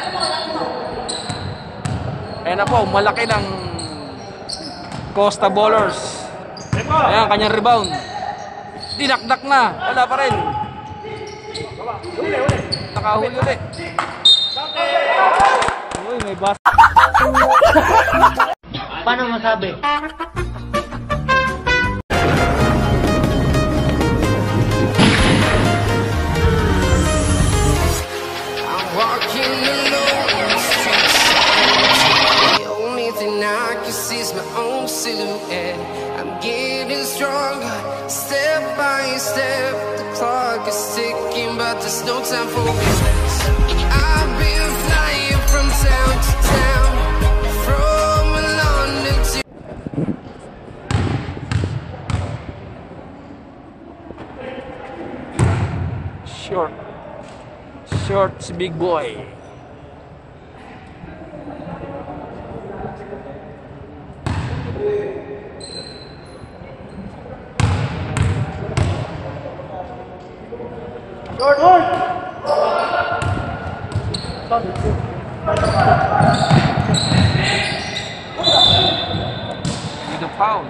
Ayan na po, malaki ng Costa Ballers. Ayan, kanyang rebound. Dinakdak na, wala pa rin. Nakahuli ulit. Uy, may bas. Paano masabi? Silhouette. I'm getting stronger, step by step. The clock is ticking, but there's no time for me. I've been flying from town to town, from London to Shorts big boy. With a foul.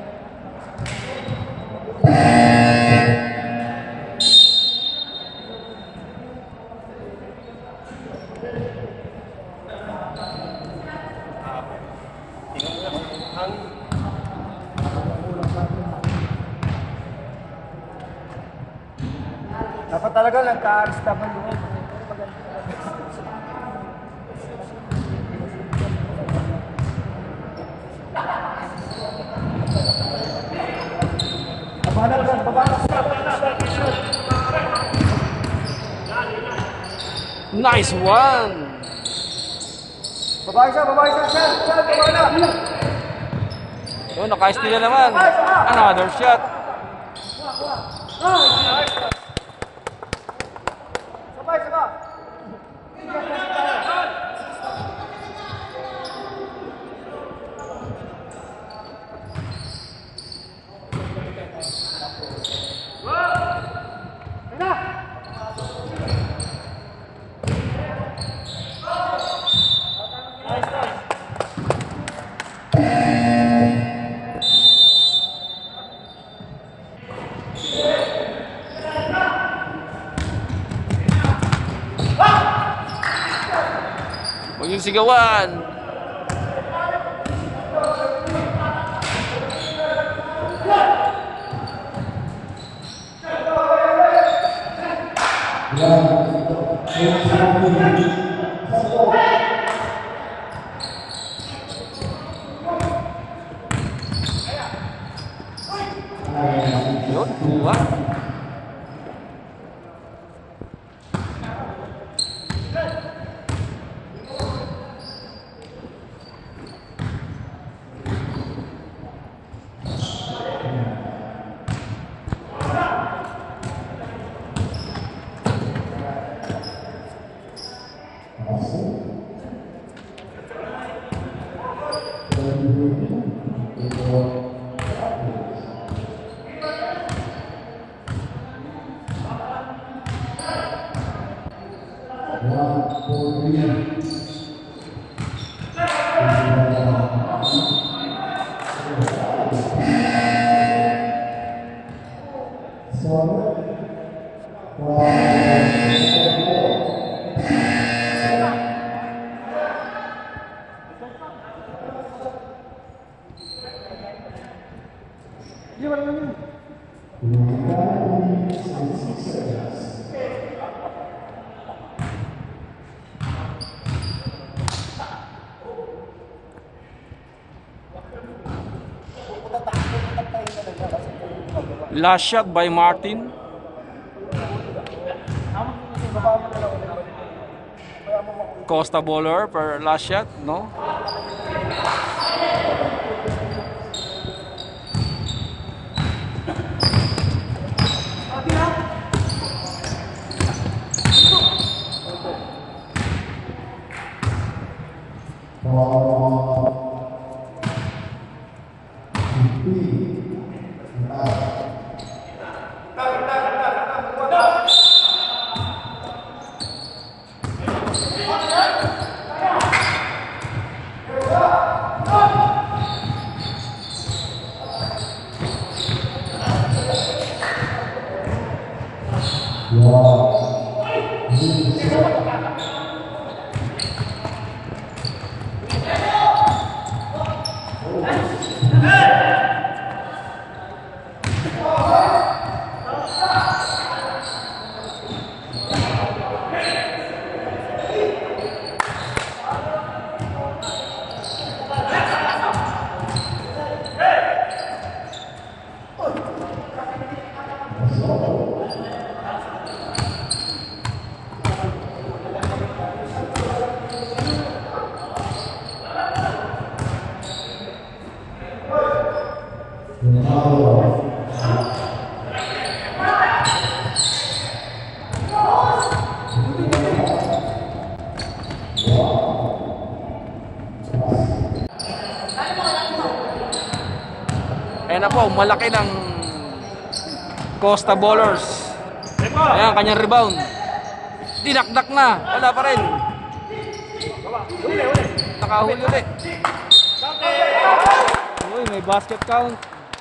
Dapat talaga nagka-arista pa doon. Nice one. Babae siya, babae siya, babae na. So, naka-steal na naman. Another shot. Sabay, sabay. Huwag yung sigawan. Yun, kuha. Last shot by Martin. Costa Baller per last shot, no? Ayan na po, malaki ng Costa Ballers. Ayan, kanyang rebound. Dinakdak na, wala pa rin. Nakahuli ulit. Uy, may basket count.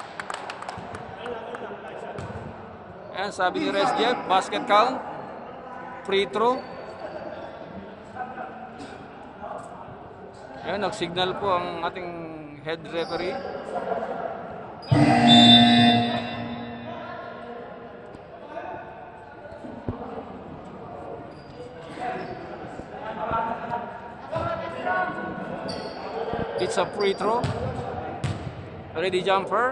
Ayan, sabi ni Res Jeff, basket count. Free throw. Ayan, nag-signal po ang ating head referee. It's a free throw. Ready jumper.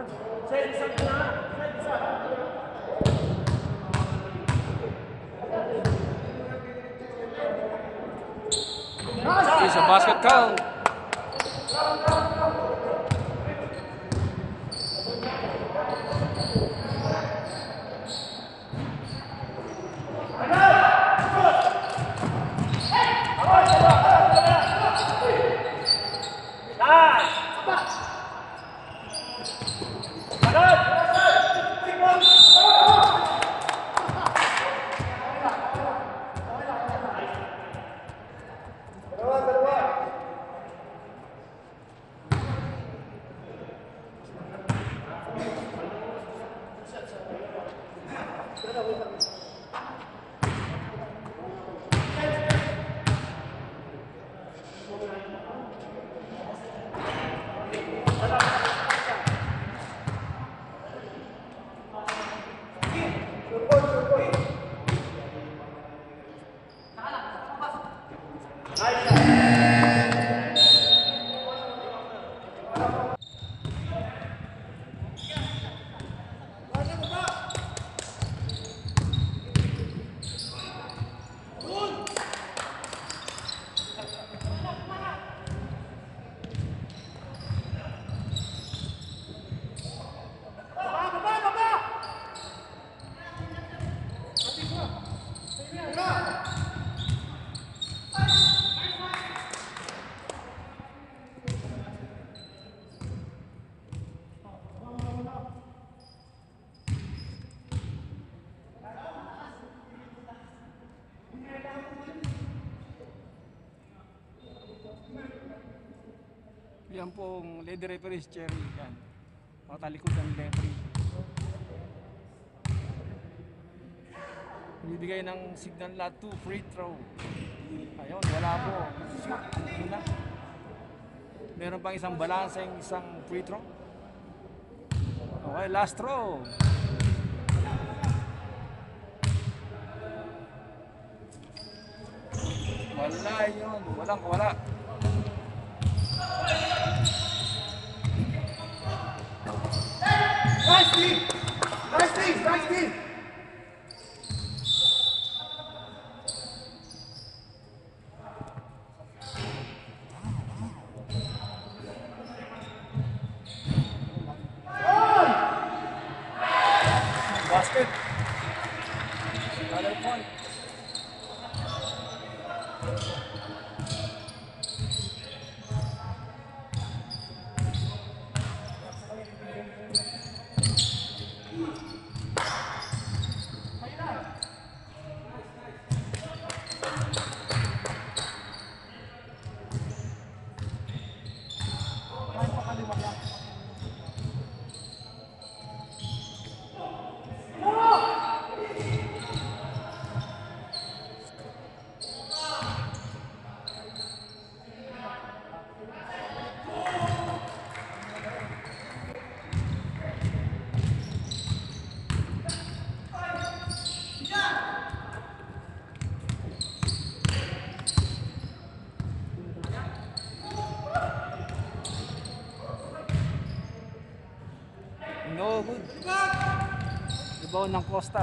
It's a basket count. Yan pong lady referee Cherry. Yan. Matalikod ang referee. Bibigay ng signal na 2 free throw. Ayun, wala po. Shoot. Wala. Meron pang isang balanseng isang free throw. Okay, last throw. Wala yun. Walang wala. Nice team! Nice team! Nice team! Basket. Another point. No good. Rebound ng Costa.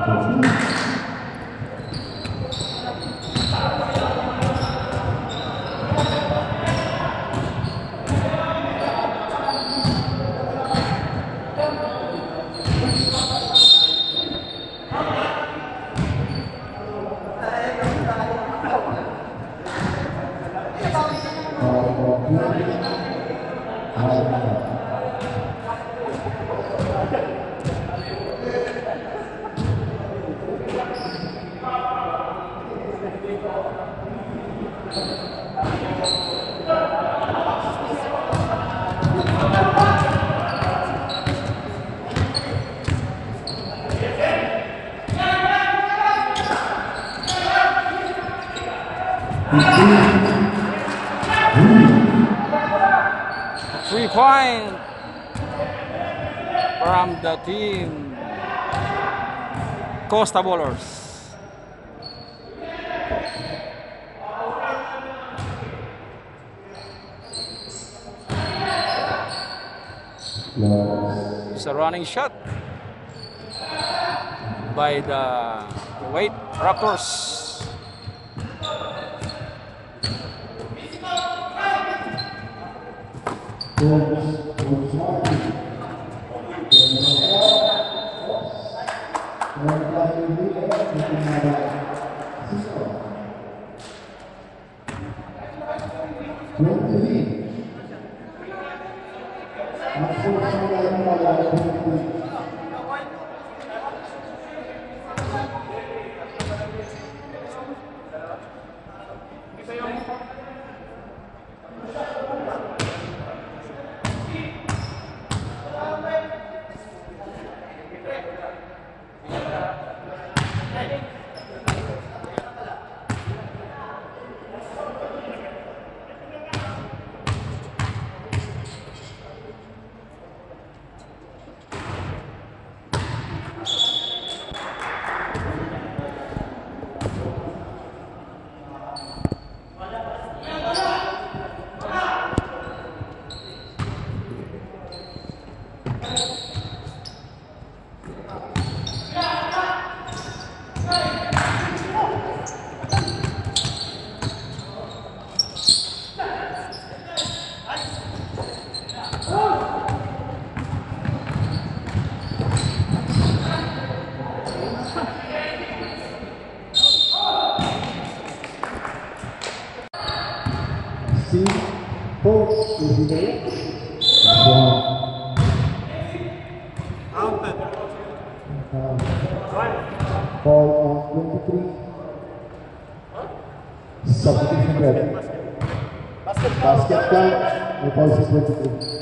Point from the team Costa Ballers. It's a running shot by the Kuwait Raptors. Ball on 23. Substitution ready. Basket count. The ball is 23.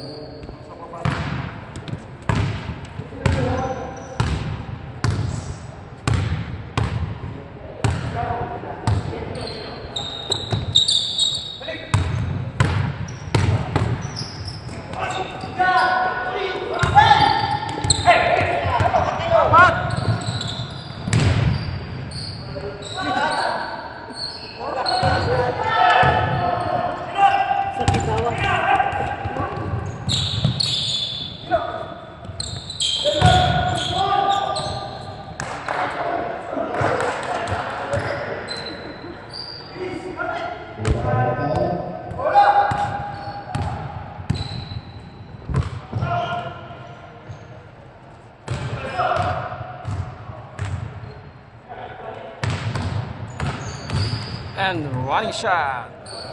And running shot.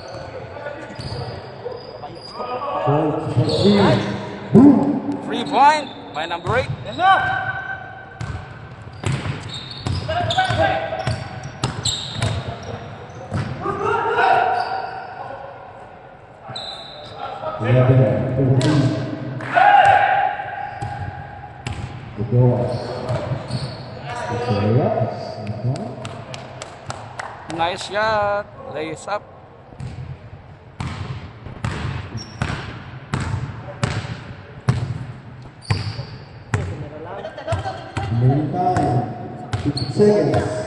Free point by number 8. Nice shot, lays up. Meantime, 50 seconds.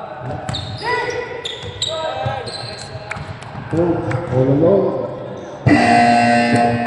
Coach, all alone. Basket